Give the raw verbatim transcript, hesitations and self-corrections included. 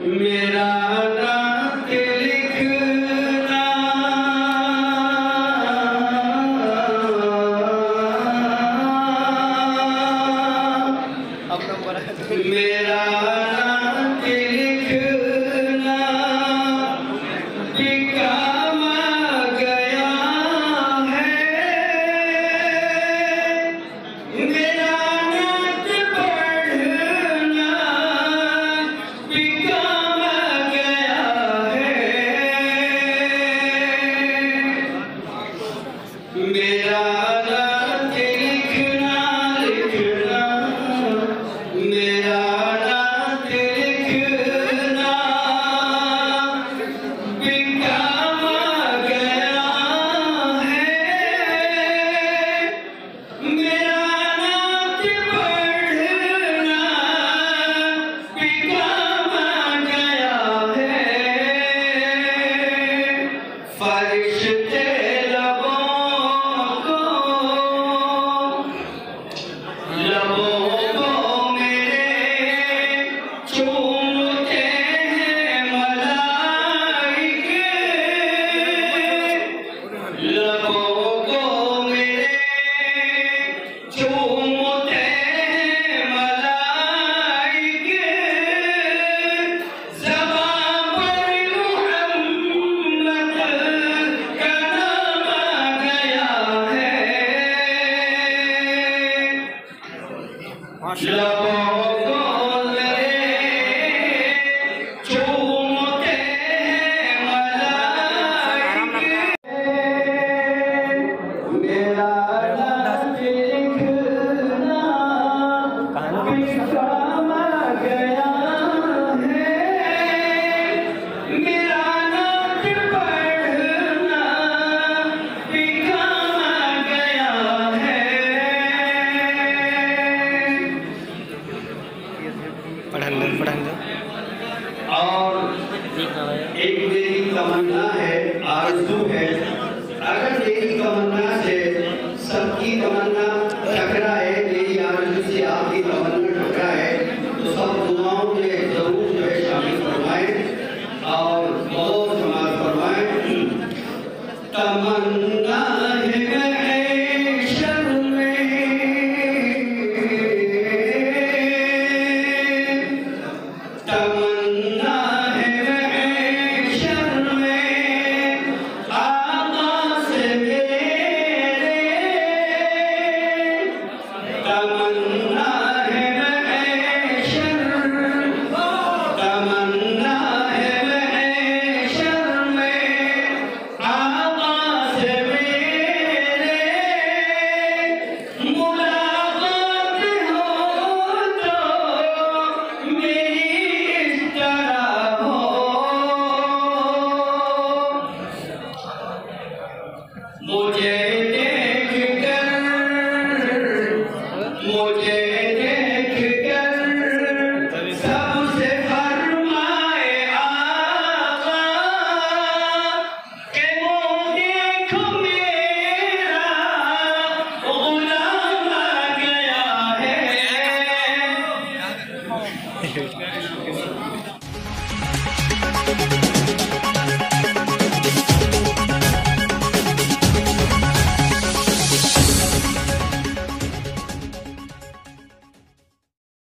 میرا نام لکھنا میرا نام لکھنا بکام گیا ہے میرا نام پڑھنا بکام گیا ہے میرا نام لکھنا لکھنا میرا نام لکھنا بکام گیا ہے میرا نام پڑھنا بکام گیا ہے فرشتے لبوں کو لبوں کو میرے چومتے ہیں ملائکے لبوں کو میرے چومتے ہیں ملائکے زبان پر محمد کا نام آ گیا ہے لبوں کو میرے چومتے ہیں ملائکے میرا نام لکھنا بکام گیا ہے میرا نام پڑھنا بکام گیا ہے اور ایک میری تمنا ہے آرزو ہے اگر میری تمنا سے سب کی تمنا ٹکرائے میری آرزو سے آپ کی تمنا ٹکرائے تو سب دعاؤں میں ضرور جو ہے شامل فرمائیں اور بہت سماعت فرمائیں تمنا ہے محشر میں تمنا ہے محشر میں آقا سے میرے تمنا ہے محشر تمنا ہے محشر میں آقا سے میرے ملاقات ہو تو میری اس طرح ہو مجھے دیکھ کر مجھے دیکھ کر سب سے فرمائے آقا کہ وہ دیکھو میرا غلام آ گیا ہے